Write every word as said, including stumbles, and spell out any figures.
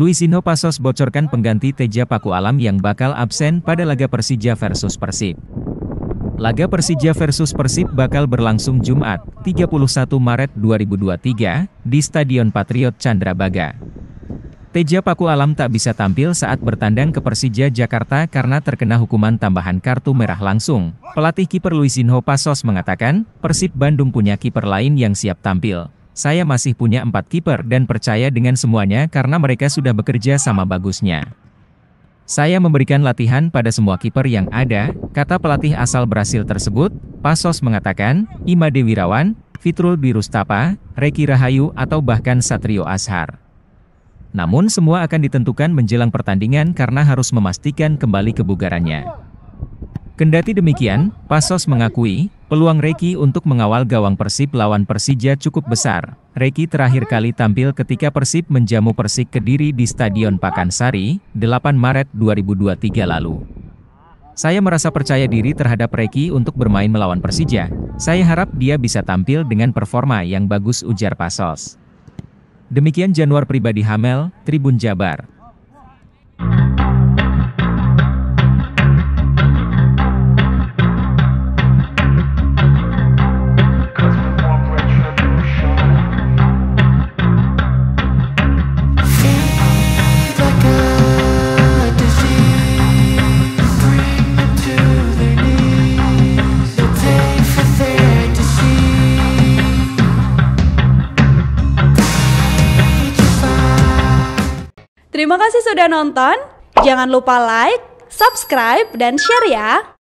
Luisinho Passos bocorkan pengganti Teja Paku Alam yang bakal absen pada laga Persija versus Persib. Laga Persija versus Persib bakal berlangsung Jumat, tiga puluh satu Maret dua ribu dua puluh tiga, di Stadion Patriot Candrabaga. Teja Paku Alam tak bisa tampil saat bertandang ke Persija Jakarta karena terkena hukuman tambahan kartu merah langsung. Pelatih kiper Luisinho Passos mengatakan, Persib Bandung punya kiper lain yang siap tampil. Saya masih punya empat kiper dan percaya dengan semuanya karena mereka sudah bekerja sama bagusnya. Saya memberikan latihan pada semua kiper yang ada, kata pelatih asal Brasil tersebut. Passos mengatakan, Imade Wirawan, Fitrul Birustapa, Reki Rahayu atau bahkan Satrio Azhar. Namun semua akan ditentukan menjelang pertandingan karena harus memastikan kembali kebugarannya. Kendati demikian, Passos mengakui, peluang Reki untuk mengawal gawang Persib lawan Persija cukup besar. Reki terakhir kali tampil ketika Persib menjamu Persik Kediri di Stadion Pakansari, delapan Maret dua ribu dua puluh tiga lalu. Saya merasa percaya diri terhadap Reki untuk bermain melawan Persija. Saya harap dia bisa tampil dengan performa yang bagus, ujar Passos. Demikian Januar Pribadi Hamel, Tribun Jabar. Terima kasih sudah nonton, jangan lupa like, subscribe, dan share ya!